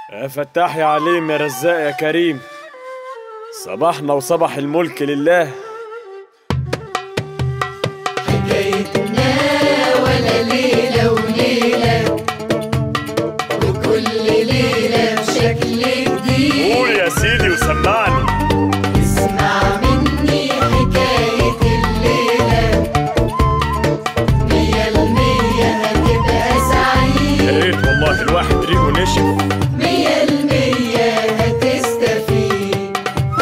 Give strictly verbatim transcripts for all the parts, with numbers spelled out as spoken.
يا فتاح يا عليم يا رزاق يا كريم، صباحنا وصباح الملك لله. حكايتنا ولا ليلة وليلة، وكل ليلة بشكل جديد. قول يا سيدي وسمعني. اسمع مني حكاية الليلة، مية المية هتبقى سعيد. يا ريت والله الواحد ريقه نشف. مية المية هتستفيد.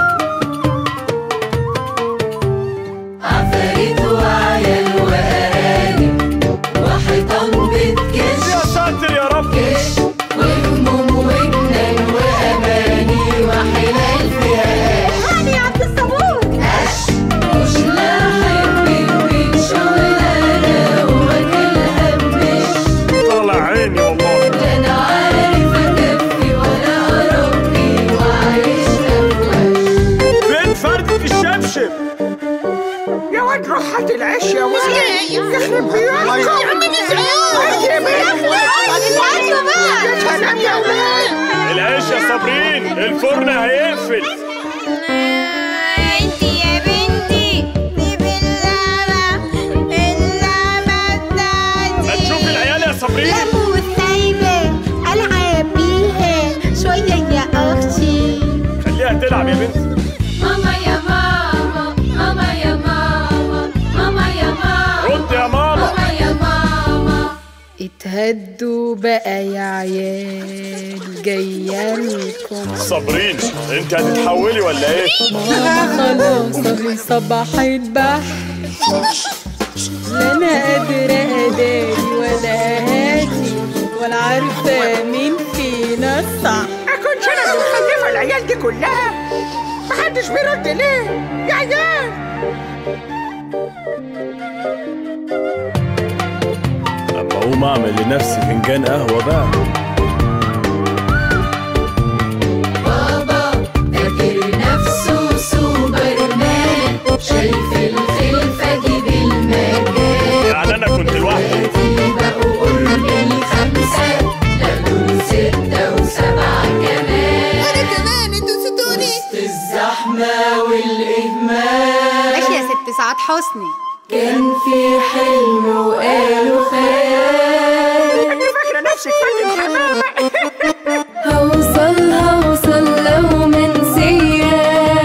عفاريت وعيال وأرانب وحيطان بتكش. يا ساتر يا رب. كش وهموم وجنان وأماني وحلال فيها قش. هاني يا عبد الصبور. قش مش لاحق بين شغلانة وواكلها بمش. طالع عيني والله. لا أنا عارف أكفي ولا أربي وعايش أفوش. فين فردة الشبشب؟ يا واد روح هات العيش يا واد. يخرب بيوتكم يا عم يا سلام يا ولاد. العيش يا صابرين، الفرن هيقفل. انتي يا بنتي دي باللعبة، اللعبة بتاعتي. ما تشوفي العيال يا صابرين. لموا وسايبة ألعب بيها شوية يا أختي. خليها تلعب يا بنتي. ماما يا ماما، ماما يا ماما، ماما يا ماما، رد يا ماما. ماما يا ماما. اتهدوا بقى يا عيال، جايه لكم. صابرين انت هتتحولي ولا ايه؟ خلاص اهي صباح البحر، لا انا قادره اداري ولا هادي ولا عارفه مين فينا الصح. أكونش أنا اللي مخلفة العيال دي كلها؟ محدش بيرد ليه يا عيال؟ اما اقوم اعمل لنفسي فنجان قهوه بقى. بابا فاكر نفسه سوبرمان، شايف الخلفة دي بالمجال. يعني انا كنت لوحدي. حياتي بقوا قرب الخمسة، لا دول ستة وسبعة كمان. وأنا كمان انتوا نسيتوني. وسط الزحمة والإهمال ماشي يا ست سعاد حسني. كان في حلم وقالوا خيال. أنت فاكرة نفسك فاتن حمامة؟ هوصل هوصل لو منسية،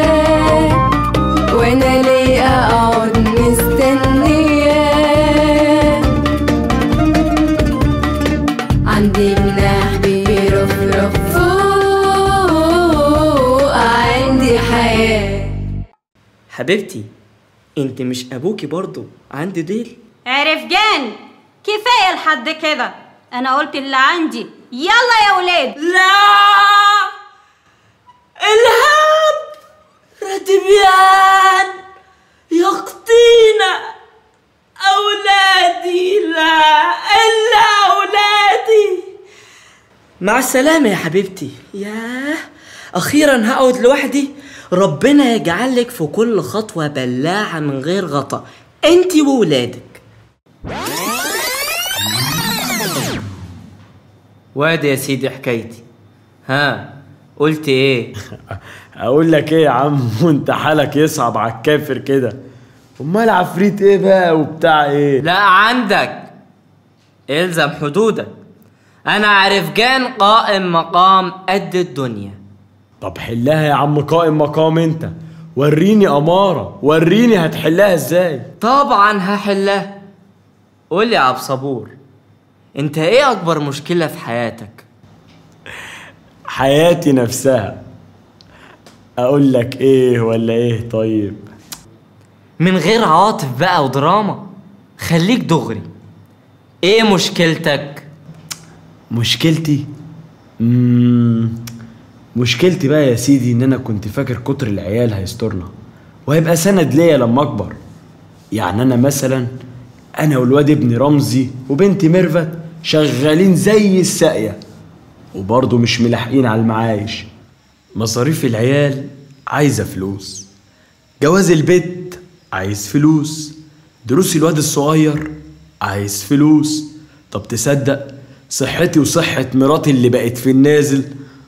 وانا ليه اقعد مستنية. عندي جناح بيرفرف فوق، عندي حياة. حبيبتي انت مش ابوكي برضو عنده ديل؟ عرفجان كفايه لحد كده، انا قلت اللي عندي. يلا يا ولاد. لا الهاب ردبيان يقطينا اولادي، لا الا اولادي. مع السلامة يا حبيبتي. ياه اخيرا هقعد لوحدي. ربنا يجعلك في كل خطوة بلاعة من غير غطا انتي وولادك. وادي يا سيدي حكايتي. ها قلت ايه؟ اقول لك ايه يا عم، وانت حالك يصعب على الكافر كده. امال عفريت ايه بقى وبتاع ايه؟ لا عندك الزم حدودك. انا عرفجان قائم مقام قد الدنيا. طب حلها يا عم قائم مقام انت. وريني اماره، وريني هتحلها ازاي. طبعا هحلها. قول لي يا عبد صبور، انت ايه اكبر مشكلة في حياتك؟ حياتي نفسها. اقول لك ايه ولا ايه؟ طيب من غير عواطف بقى ودراما، خليك دغري. ايه مشكلتك؟ مشكلتي مم... مشكلتي بقى يا سيدي ان انا كنت فاكر كتر العيال هيسترنا وهيبقى سند ليا لما اكبر. يعني انا مثلا انا والواد ابن رمزي وبنتي ميرفت شغالين زي الساقية وبرضه مش ملاحقين على المعايش. مصاريف العيال عايزة فلوس، جواز البيت عايز فلوس، دروس الواد الصغير عايز فلوس. طب تصدق صحتي وصحة مراتي اللي بقت في النازل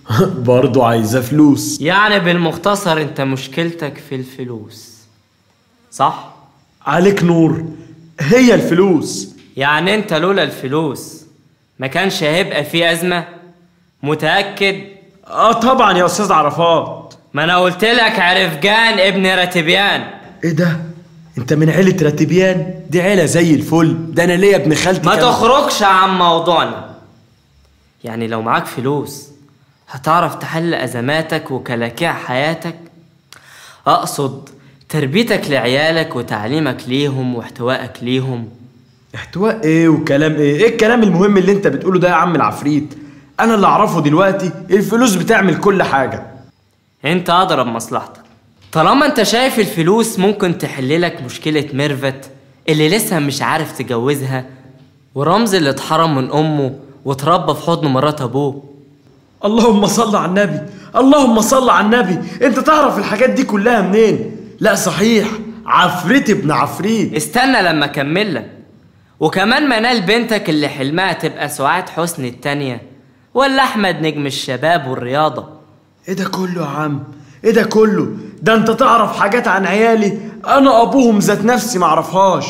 برضو عايزة فلوس. يعني بالمختصر انت مشكلتك في الفلوس، صح؟ عليك نور، هي الفلوس. يعني انت لولا الفلوس ما كانش هيبقى في أزمة؟ متأكد؟ اه طبعا يا استاذ عرفات. ما انا قلت لك عرفجان ابن راتبيان. ايه ده؟ انت من عيلة راتبيان؟ دي عيلة زي الفل، ده انا ليا ابن خالتي. ما كان... تخرجش عن موضوعنا. يعني لو معاك فلوس هتعرف تحل أزماتك وكلاكيع حياتك؟ أقصد تربيتك لعيالك وتعليمك ليهم واحتوائك ليهم. احتواء ايه وكلام ايه؟ ايه الكلام المهم اللي انت بتقوله ده يا عم العفريت؟ انا اللي اعرفه دلوقتي الفلوس بتعمل كل حاجة. انت أضرب مصلحتك. طالما انت شايف الفلوس ممكن تحللك مشكلة ميرفت اللي لسه مش عارف تجوزها، ورمز اللي اتحرم من أمه وتربى في حضن مرات أبوه. اللهم صل على النبي، اللهم صل على النبي. انت تعرف الحاجات دي كلها منين؟ لا صحيح، عفريت ابن عفريت. استنى لما اكملك. وكمان منال بنتك اللي حلمها تبقى سعاد حسني التانية، ولا احمد نجم الشباب والرياضة. ايه ده كله يا عم؟ ايه ده كله؟ ده انت تعرف حاجات عن عيالي انا ابوهم ذات نفسي معرفهاش.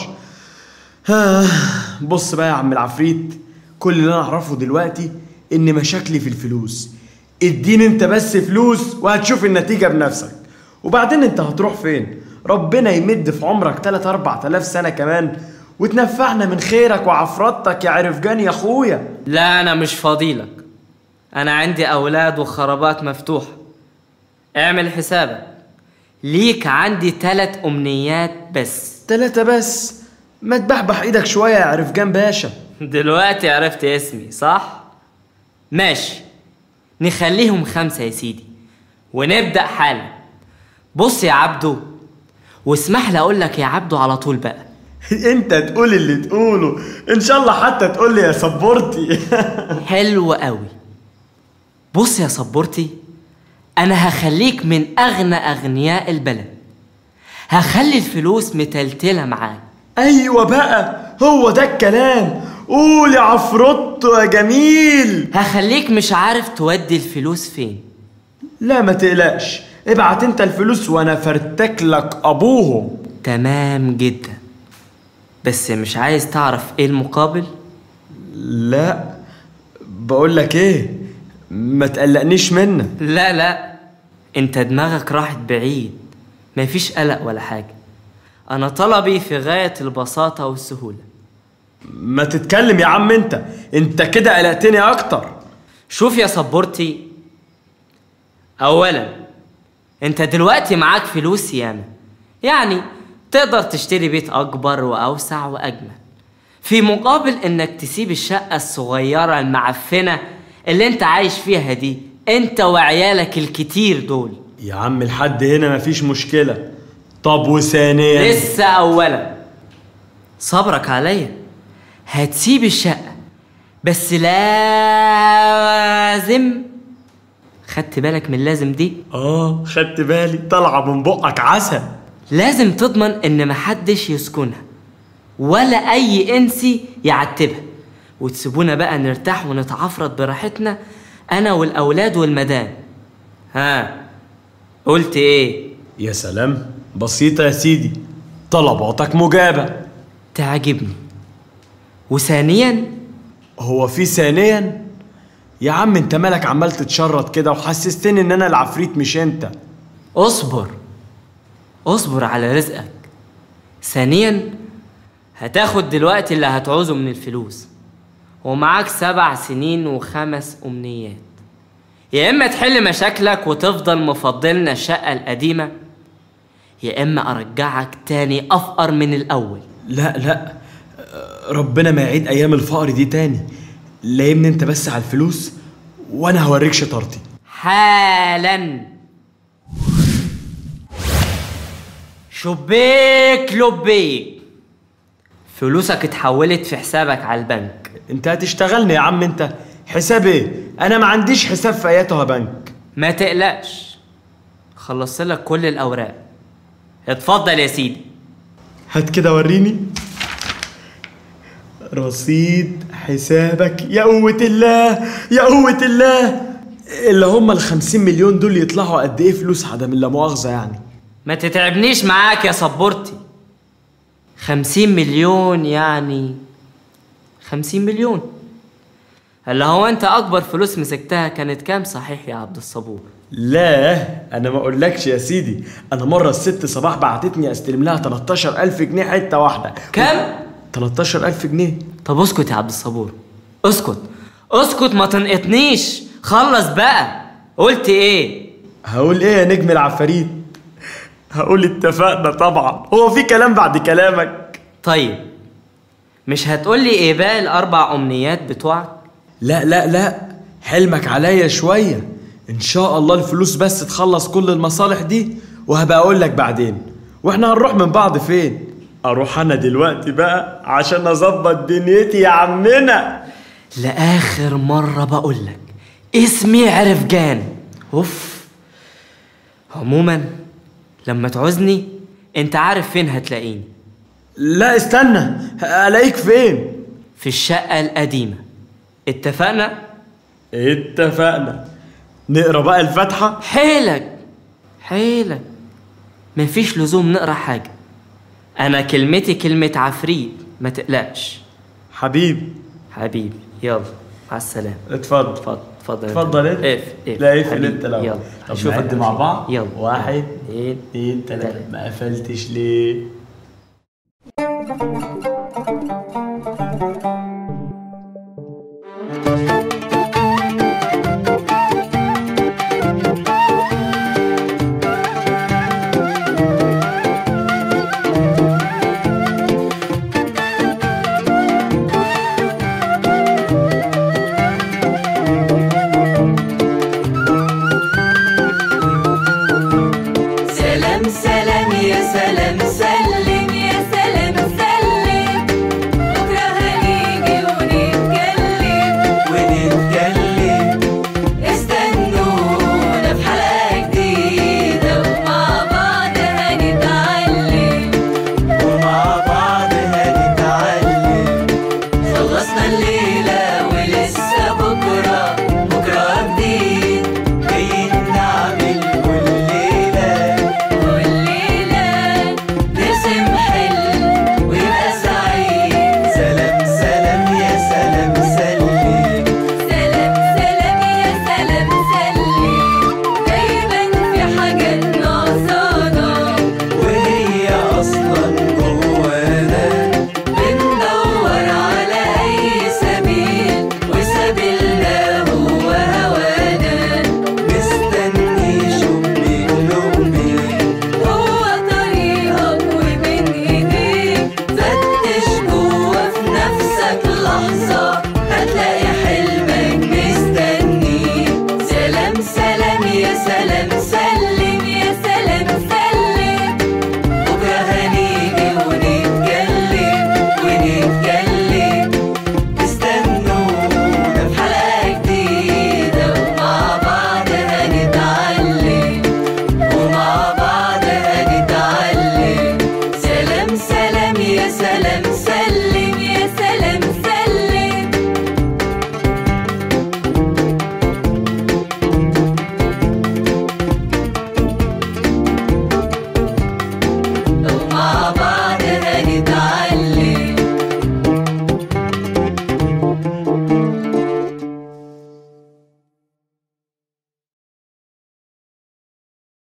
بص بقى يا عم العفريت، كل اللي انا اعرفه دلوقتي ان مشاكلي في الفلوس. اديني انت بس فلوس وهتشوف النتيجة بنفسك. وبعدين انت هتروح فين؟ ربنا يمد في عمرك تلات اربع تلاف سنة كمان وتنفعنا من خيرك وعفرتك يا عرفجان يا اخويا. لا انا مش فاضيلك، انا عندي اولاد وخرابات مفتوحة. اعمل حسابك ليك عندي تلات امنيات بس. تلاتة بس؟ ما تبحبح ايدك شوية يا عرفجان باشا. دلوقتي عرفت اسمي صح؟ ماشي، نخليهم خمسة يا سيدي ونبدأ حالا. بص يا عبدو، واسمح لي اقول لك يا عبدو على طول بقى. انت تقول اللي تقوله ان شاء الله، حتى تقول لي يا صبورتي. حلو قوي. بص يا صبورتي، انا هخليك من اغنى اغنياء البلد، هخلي الفلوس متلتلة معاك. ايوه بقى، هو ده الكلام. قول يا عفروتو يا جميل. هخليك مش عارف تودي الفلوس فين. لا ما تقلقش، ابعت انت الفلوس وانا فرتك لك ابوهم. تمام جدا، بس مش عايز تعرف ايه المقابل؟ لا بقول لك ايه، ما تقلقنيش منك. لا لا، انت دماغك راحت بعيد، مفيش قلق ولا حاجة. انا طلبي في غاية البساطة والسهولة. ما تتكلم يا عم، انت انت كده قلقتني اكتر. شوف يا صبورتي، اولا انت دلوقتي معاك فلوس ياما، يعني تقدر تشتري بيت اكبر واوسع واجمل، في مقابل انك تسيب الشقة الصغيرة المعفنة اللي انت عايش فيها دي، انت وعيالك الكتير دول. يا عم لحد هنا مفيش مشكلة. طب وثانيا؟ لسه اولا صبرك عليا، هتسيب الشقة بس لازم، خدت بالك من لازم دي؟ اه خدت بالي، طالعة من بقك عسل. لازم تضمن ان محدش يسكنها ولا اي انسي يعتبها، وتسيبونا بقى نرتاح ونتعفرط براحتنا انا والاولاد والمدام. ها قلت ايه؟ يا سلام، بسيطة يا سيدي، طلباتك مجابة. تعجبني. وثانيا؟ هو في ثانيا؟ يا عم انت مالك عمال تتشرط كده وحسستني ان انا العفريت مش انت. اصبر اصبر على رزقك. ثانيا، هتاخد دلوقتي اللي هتعوزه من الفلوس، ومعاك سبع سنين وخمس امنيات. يا اما تحل مشاكلك وتفضل مفضلنا الشقة القديمة، يا اما ارجعك تاني افقر من الاول. لا لا، ربنا ما يعيد ايام الفقر دي تاني. لايمني انت بس على الفلوس وانا هوريك شطارتي حالا. شبيك لبيك، فلوسك اتحولت في حسابك على البنك. انت هتشتغلني يا عم انت؟ حساب ايه؟ انا ما عنديش حساب في اياتها بنك. ما تقلقش، خلصت لك كل الاوراق. اتفضل يا سيدي. هات كده وريني رصيد حسابك. يا قوة الله يا قوة الله، اللي هم الخمسين مليون دول يطلعوا قد ايه فلوس عدم لا مؤاخذة يعني؟ ما تتعبنيش معاك يا صبورتي. خمسين مليون يعني خمسين مليون. اللي هو انت اكبر فلوس مسكتها كانت كام صحيح يا عبد الصبور؟ لا انا ما اقولكش يا سيدي، انا مرة الست صباح بعتتني استلم لها تلتاشر الف جنيه حتة واحدة. كام؟ تلتاشر الف جنيه. طب اسكت يا عبد الصبور، اسكت اسكت ما تنقطنيش، خلص بقى. قلت ايه؟ هقول ايه يا نجم العفاريت؟ هقول اتفقنا طبعا، هو في كلام بعد كلامك؟ طيب مش هتقولي ايه بقى الاربع امنيات بتوعك؟ لا لا لا، حلمك عليا شوية، ان شاء الله الفلوس بس تخلص كل المصالح دي وهبقى اقول لك بعدين. واحنا هنروح من بعض فين؟ اروح انا دلوقتي بقى عشان اظبط دنيتي يا عمنا. لاخر مرة بقولك اسمي عرفجان. اوف. عموما لما تعوزني انت عارف فين هتلاقيني. لا استنى، الاقيك فين؟ في الشقة القديمة. اتفقنا؟ اتفقنا. نقرا بقى الفاتحة. حيلك حيلك، مفيش لزوم نقرا حاجة، انا كلمتي كلمة عفريت، ما تقلقش. حبيبي حبيبي يلا مع السلامة. اتفضل اتفضل اتفضل اتفضل. انت اف اف لا اقفل انت لو. يلا طب نعد مع بعض. يلا واحد اتنين اتنين تلاتة. ما قفلتش ليه؟ سلام سلام يا سلام سلم يا سلام سلم، بكرة هنيجي ونتكلم ونتكلم، استنونا في حلقة جديدة ومع بعض هنتعلم ومع بعض هنتعلم. خلصنا الليل